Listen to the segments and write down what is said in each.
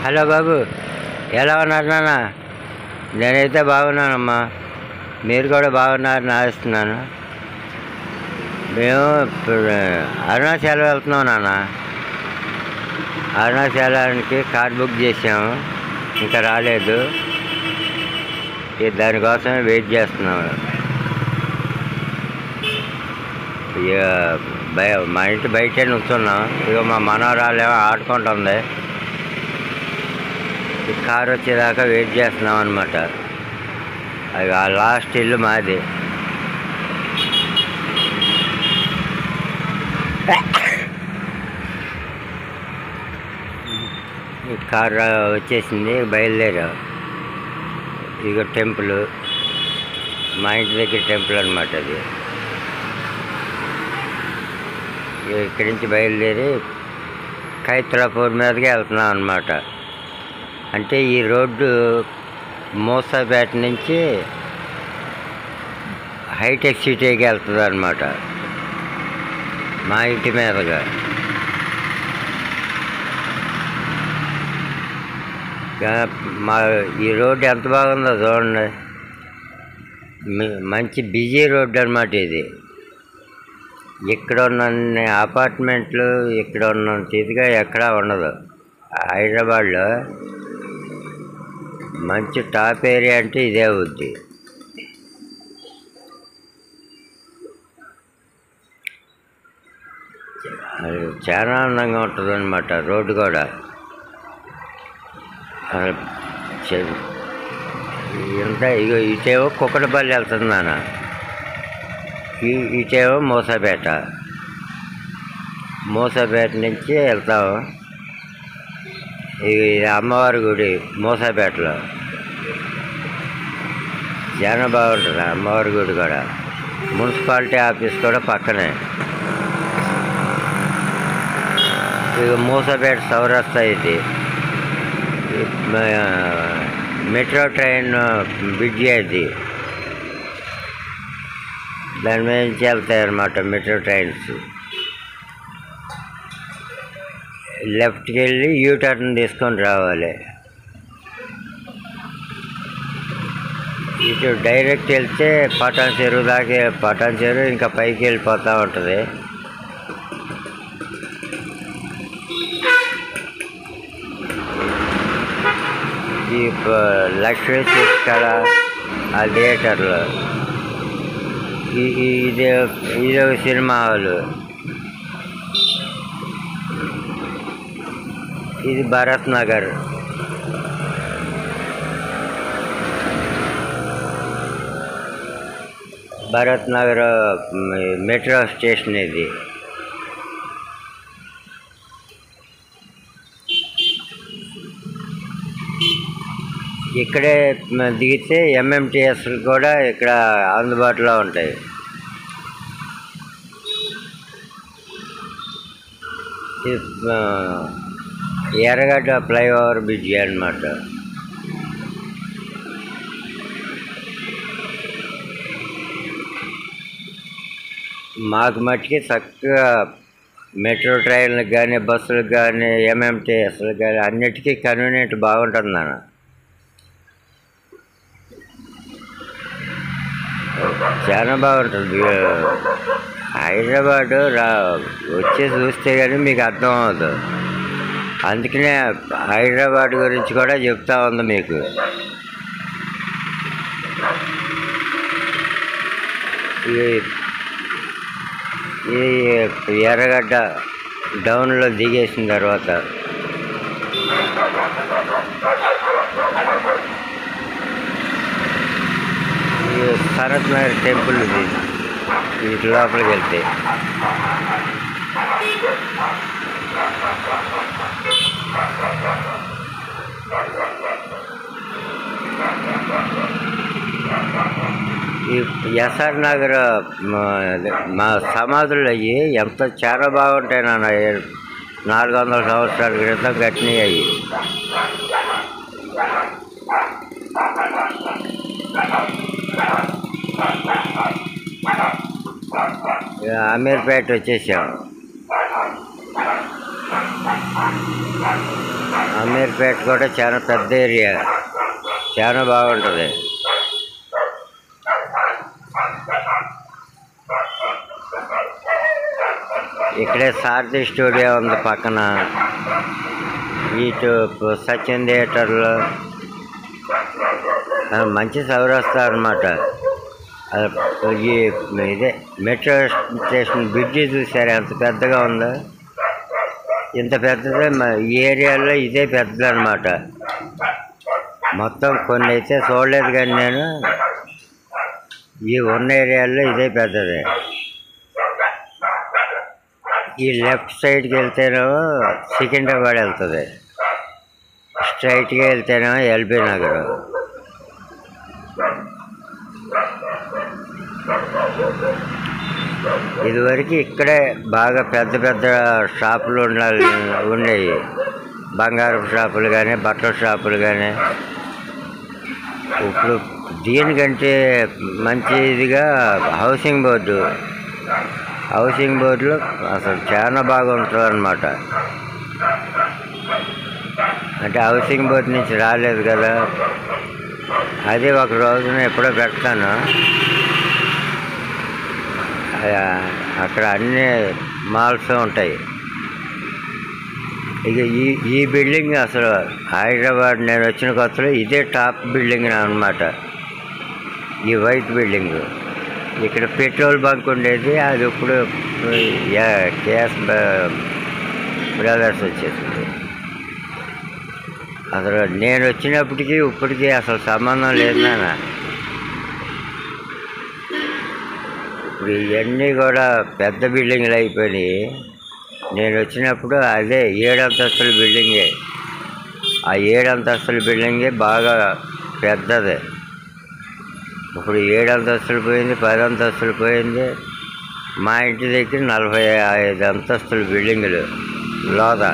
Hello బాబు, ఎలా ఉన్నారు నాన్న? నేనైతే బాగున్నానమ్మా. మీరు కూడా బాగున్నారని ఆశిస్తున్నాను. మేము ఇప్పుడు అరుణాచలం వెళ్తున్నాం నాన్న. అరుణాచలానికి కార్ బుక్ చేసాము, ఇంకా రాలేదు. దానికోసమే వెయిట్ చేస్తున్నాము. ఇక మా ఇంటి బయటే నుంచున్నాం. ఇక మా మనవరాలేమో ఆడుకుంటుంది. ఈ కారు వచ్చేదాకా వెయిట్ చేస్తున్నాం అనమాట. అది ఆ లాస్ట్ ఇల్లు మాది. ఈ కారు వచ్చేసింది, బయలుదేరాం. ఇక టెంపుల్, మా ఇంటి దగ్గర టెంపుల్ అనమాట అది. ఇక్కడి నుంచి బయలుదేరి కైత్రాపూర్ మీదకి వెళ్తున్నాం అనమాట. అంటే ఈ రోడ్డు మూసాపేట నుంచి హైటెక్ సిటీకి వెళ్తుంది అనమాట, మా ఇంటి మీదుగా. మా ఈ రోడ్డు ఎంత బాగుందో చూడండి. మంచి బిజీ రోడ్డు అనమాట ఇది. ఇక్కడ ఉన్న అపార్ట్మెంట్లు, ఇక్కడ ఉన్నంత ఇదిగా ఎక్కడా ఉండదు. హైదరాబాద్లో మంచి టాప్ ఏరియా అంటే ఇదే అవుద్ది. చాలా అందంగా ఉంటుంది అనమాట రోడ్డు కూడా. ఇంత ఇగో ఇటేవో కుక్కడపల్లి వెళ్తుంది నాన్న, ఇటేవో మూసాపేట. మూసాపేట నుంచి వెళ్తాము. ఇది అమ్మవారి గుడి మూసాపేటలో. చాలా బాగుంటుంది అమ్మవారి గుడి కూడా. మున్సిపాలిటీ ఆఫీస్ కూడా పక్కనే. ఇక మూసాపేట చౌరస్తా ఇది. మెట్రో ట్రైన్ బ్రిడ్జి అది. దాని మీద నుంచి వెళ్తాయి అన్నమాట మెట్రో ట్రైన్స్. లెఫ్ట్కి వెళ్ళి యూటర్న్ తీసుకొని రావాలి. ఇటు డైరెక్ట్ వెళ్తే పటాన్ చెరువు దాకా, పటాన్ చెరువు ఇంకా పైకి వెళ్ళిపోతూ ఉంటుంది. ఈ లక్ష్మీ కళ ఆ థియేటర్లో ఇది ఒక సినిమా హాలు. ఇది భరత్ నగర్. భరత్ నగర్ మెట్రో స్టేషన్ ఇది. ఇక్కడే దిగితే ఎంఎంటీఎస్లు కూడా ఇక్కడ అందుబాటులో ఉంటాయి. ఎర్రగడ్డ ఫ్లైఓవర్ బ్రిడ్జి అన్నమాట. మాకు మట్టికి చక్కగా మెట్రో ట్రైన్లకు కానీ, బస్సులకు కానీ, ఎంఎంటీఎస్లకు కానీ అన్నిటికీ కన్వీనియంట్ బాగుంటుంది నాన్న. చాలా బాగుంటుంది. హైదరాబాదు వచ్చి చూస్తే కానీ మీకు అర్థం అవుతుంది. అందుకనే హైదరాబాద్ గురించి కూడా చెప్తా ఉంది మీకు. ఈ ఎర్రగడ్డ డౌన్లో దిగేసిన తర్వాత శరత్ నగర్ టెంపుల్ ఇది. వీటి లోపలికి వెళ్తే ఈ ఎస్ఆర్ నగర్ మా సమాధులు అయ్యి ఎంత చాలా బాగుంటాయి నాన్న. 400 సంవత్సరాల క్రితం కట్టినవి అయ్యి. అమీర్పేట వచ్చేసాం. అమీర్పేట కూడా చాలా పెద్ద ఏరియా, చాలా బాగుంటుంది. ఇక్కడే సారథి స్టూడియో ఉంది పక్కన. ఇటు సచిన్ థియేటర్లో మంచి చౌరస్తా అనమాట. ఇదే మెట్రో స్టేషన్ బ్రిడ్జి చూసారు ఎంత పెద్దగా ఉందో. ఇంత పెద్దదే ఈ ఏరియాలో ఇదే పెద్దది అనమాట. మొత్తం కొన్ని అయితే చూడలేదు కానీ నేను ఈ ఉన్న ఏరియాలో ఇదే పెద్దది. ఈ లెఫ్ట్ సైడ్కి వెళ్తేనేమో సికింద్రాబాద్ వెళ్తుంది, స్ట్రైట్గా వెళ్తేనేమో ఎల్బీ నగర్. ఇదివరకు ఇక్కడే బాగా పెద్ద పెద్ద షాపులు ఉండేవి, బంగారం షాపులు కానీ బట్టల షాపులు కానీ. ఇప్పుడు దీనికంటే మంచి ఇదిగా హౌసింగ్ బోర్డులో అసలు చాలా బాగుంటుంది అన్నమాట. అంటే హౌసింగ్ బోర్డు నుంచి రాలేదు కదా, అది ఒక రోజున ఎప్పుడో పెడతాను. అక్కడ అన్ని మాల్స్ ఉంటాయి. ఇక ఈ బిల్డింగ్ అసలు హైదరాబాద్ నేను వచ్చిన కొత్తలో ఇదే టాప్ బిల్డింగ్ అన్నమాట. ఈ వైట్ బిల్డింగ్ ఇక్కడ పెట్రోల్ బంక్ ఉండేది, అది ఇప్పుడు కేఎస్ బ్రదర్స్ వచ్చేసింది. అసలు నేను వచ్చినప్పటికీ ఇప్పటికీ అసలు సంబంధం లేదు నాన్న. ఇప్పుడు ఇవన్నీ కూడా పెద్ద బిల్డింగ్లు అయిపోయినాయి. నేను వచ్చినప్పుడు అదే 7 అంతస్తుల బిల్డింగే. ఆ 7 అంతస్తుల బిల్డింగే బాగా పెద్దది. ఇప్పుడు 7 అంతస్తులు పోయింది, 10 అంతస్తులు పోయింది. మా ఇంటి దగ్గర 45 అంతస్తుల బిల్డింగులు లోద.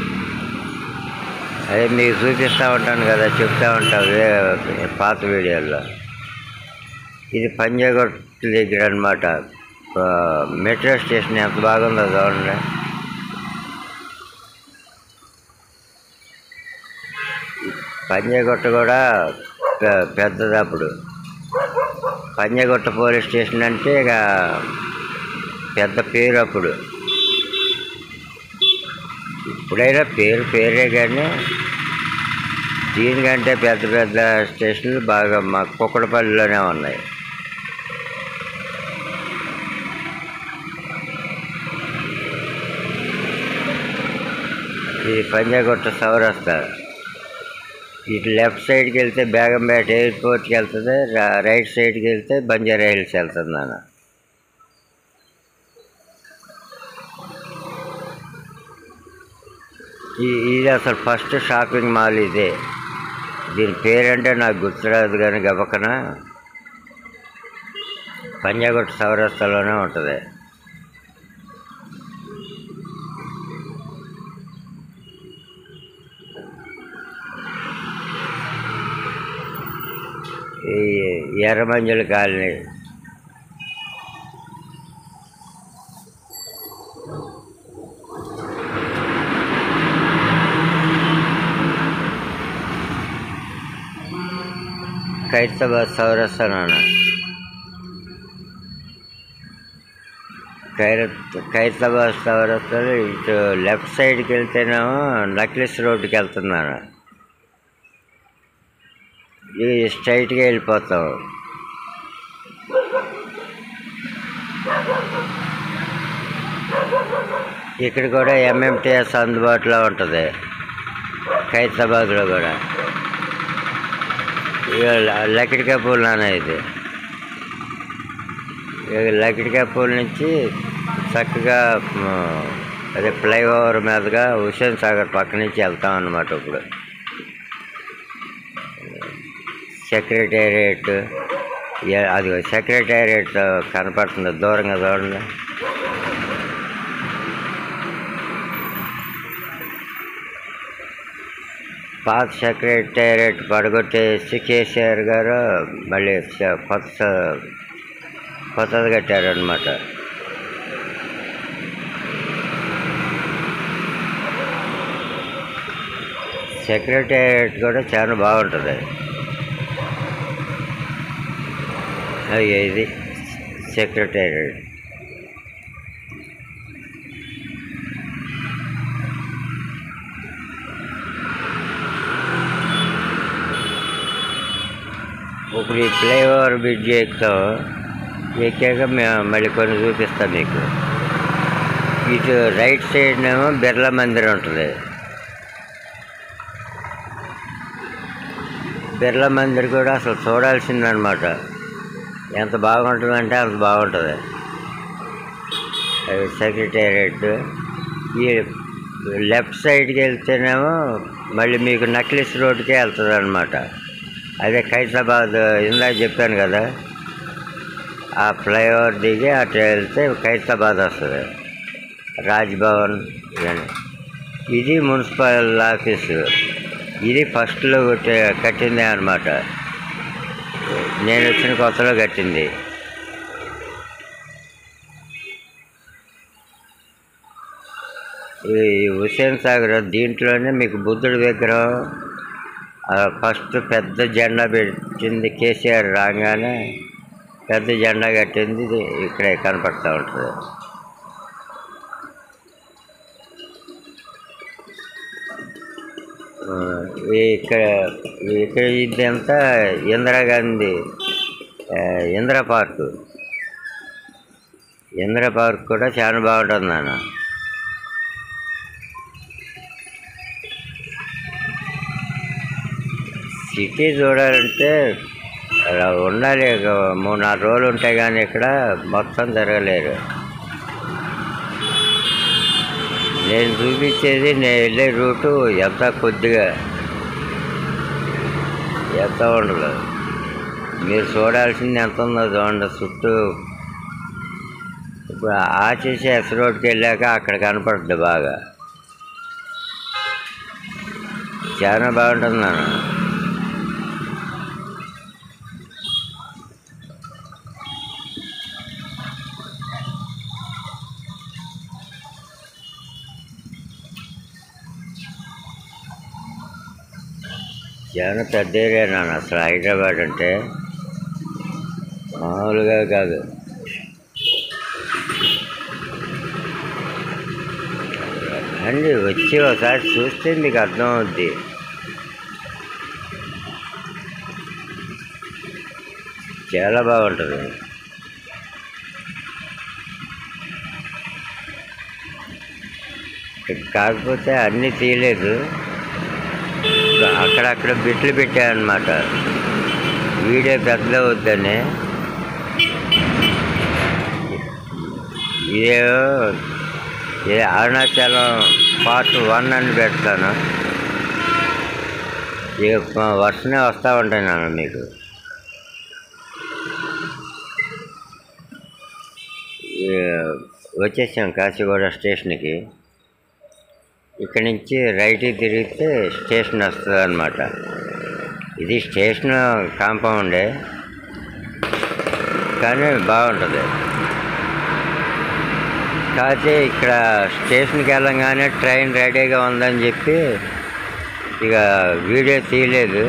అదే మీకు చూపిస్తూ ఉంటాను కదా, చెప్తూ ఉంటాను పాత వీడియోల్లో. ఇది పంజాగుట్ట దగ్గర అనమాట. మెట్రో స్టేషన్ ఎంత బాగుందో చూడండి. పంజాగుట్ట కూడా పెద్దది. అప్పుడు పంజాగుట్ట పోలీస్ స్టేషన్ అంటే ఇక పెద్ద పేరు అప్పుడు. ఇప్పుడైనా పేరే కానీ దీనికంటే పెద్ద పెద్ద స్టేషన్లు బాగా మా కుక్కడపల్లిలోనే ఉన్నాయి. ఇది పంజాగుట్ట చౌరస్తా. ఇటు లెఫ్ట్ సైడ్కి వెళ్తే బేగంపేట ఎయిర్పోర్ట్కి వెళ్తుంది, రైట్ సైడ్కి వెళ్తే బంజారా హిల్స్ వెళ్తుంది నాన్న. ఇది అసలు ఫస్ట్ షాపింగ్ మాల్ ఇదే. దీని పేరంటే నాకు గుర్తురాదు కానీ గబక్కన పంజాగుట్ట చౌరస్తాలోనే ఉంటుంది. ఈ ఎర్రమంజుల కాలనీ, ఖైరతాబాద్ చౌరస్తా నాన్న. ఖైరతాబాద్ చౌరస్తాలో ఇటు లెఫ్ట్ సైడ్కి వెళ్తేనేమో నక్లెస్ రోడ్డుకి వెళ్తున్నాను. ఇది స్ట్రైట్గా వెళ్ళిపోతాం. ఇక్కడ కూడా ఎంఎంటీఎస్ అందుబాటులో ఉంటుంది, ఖైరతాబాద్లో కూడా. లకిడికాపూల్ నాన్న. ఇది లకిడికాపూల్ నుంచి చక్కగా అదే ఫ్లైఓవర్ మీదుగా హుస్సేన్ సాగర్ పక్క నుంచి వెళ్తాం అన్నమాట. ఇప్పుడు సెక్రటేరియట్, అది సెక్రటేరియట్ కనపడుతుంది దూరంగా చూడండి. పాత సెక్రటేరియట్ పడగొట్టేసి కేసీఆర్ గారు మళ్ళీ కొత్తది కట్టారనమాట. సెక్రటేరియట్ కూడా చాలా బాగుంటుంది. ఇది సెక్రటేరియట్. ఇప్పుడు ఈ ఫ్లైఓవర్ బ్రిడ్జ్ ఎక్కాక మేము మళ్ళీ కొన్ని చూపిస్తాం మీకు. ఇటు రైట్ సైడ్నేమో బిర్లా మందిర్ ఉంటుంది. బిర్లా మందిర్ కూడా అసలు చూడాల్సిందనమాట. ఎంత బాగుంటుందంటే అంత బాగుంటుంది. సెక్రటేరియట్. ఈ లెఫ్ట్ సైడ్కి వెళ్తేనేమో మళ్ళీ మీకు నక్లెస్ రోడ్కే వెళ్తుంది అనమాట. అదే ఖైరతాబాద్ ఇందాక చెప్పాను కదా, ఆ ఫ్లైఓవర్ దిగి అటు వెళ్తే ఖైరతాబాద్ వస్తుంది. రాజ్భవన్ ఇవన్నీ. ఇది మున్సిపల్ ఆఫీసు. ఇది ఫస్ట్లో కట్టిందే అనమాట. నేను వచ్చిన కొత్తలో కట్టింది. ఈ హుస్సేన్ సాగర్ దీంట్లోనే మీకు బుద్ధుడి విగ్రహం ఫస్ట్ పెద్ద జెండా పెట్టింది. కేసీఆర్ రాగానే పెద్ద జెండా కట్టింది ఇక్కడే కనపడుతూ ఉంటుంది. ఇక్కడ ఇదంతా ఇందిరాగాంధీ ఇందిరా పార్కు. ఇందిరా పార్క్ కూడా చాలా బాగుంటుంది నాన్న. సిటీ చూడాలంటే ఉండాలి, 3-4 రోజులు ఉంటాయి కానీ ఇక్కడ మొత్తం తిరగలేరు. నేను చూపించేది నేను వెళ్ళే రూటు ఎంత కొద్దిగా ఎంత ఉండదు. మీరు చూడాల్సింది ఎంత ఉందో చూడండి చుట్టూ. ఇప్పుడు ఆచేసి ఎస్ రోడ్కి వెళ్ళాక అక్కడ కనపడుద్ది బాగా. చాలా బాగుంటుంది నాన్న. చాలా పెద్ద ఏరియా నాన్న. అసలు హైదరాబాద్ అంటే మామూలుగా కాదు. అండి వచ్చి ఒకసారి చూస్తే మీకు అర్థమవుద్ది. చాలా బాగుంటుంది. కాకపోతే అన్నీ తీయలేదు, అక్కడక్కడ బిట్లు పెట్టాయన్నమాట. వీడియో పెద్ద వద్దని. ఇదే అరుణాచలం పార్ట్ 1 అని పెడతాను. ఇక వర్షనే వస్తూ ఉంటాయి నాన్న మీకు. వచ్చేసాం కాచిగూడ స్టేషన్కి. ఇక్కడి నుంచి రైట్కి తిరిగితే స్టేషన్ వస్తుంది అన్నమాట. ఇది స్టేషన్ కాంపౌండే కానీ బాగుంటుంది. కాకపోతే ఇక్కడ స్టేషన్కి వెళ్ళంగానే ట్రైన్ రెడీగా ఉందని చెప్పి ఇక వీడియో తీయలేదు.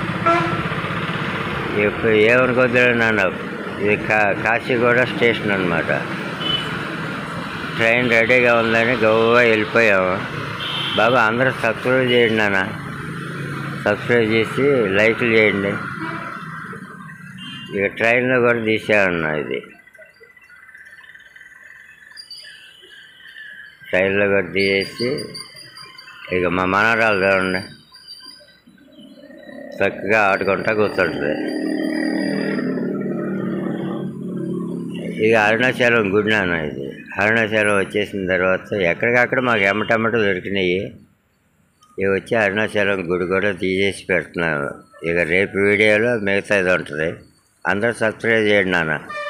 ఇప్పుడు ఏమనుకోద్దు నాన్న, ఇది కాచిగూడ స్టేషన్ అన్నమాట. ట్రైన్ రెడీగా ఉందని గౌరవ వెళ్ళిపోయాము. బాబా అందరూ సబ్స్క్రైబ్ చేయండి నాన్న. సబ్స్క్రైబ్ చేసి లైక్లు చేయండి. ఇక ట్రైన్లో కూడా తీసేయన్నా. ఇది ట్రైన్లో కూడా తీసేసి ఇక మా మనవరాలు చూడండి చక్కగా ఆడుకుంటా కూర్చుంటుంది. ఇక అరుణాచలం గుడి నాన్న. ఇది అరుణాచలం వచ్చేసిన తర్వాత ఎక్కడికక్కడ మాకు ఎమ్మటమ్మట దొరికినాయి. ఇక వచ్చి అరుణాచలం గుడి కూడా తీసేసి పెడుతున్నారు. ఇక రేపు వీడియోలో మిగతాది ఉంటుంది. అందరూ సబ్స్క్రైబ్ చేయండి నాన్న.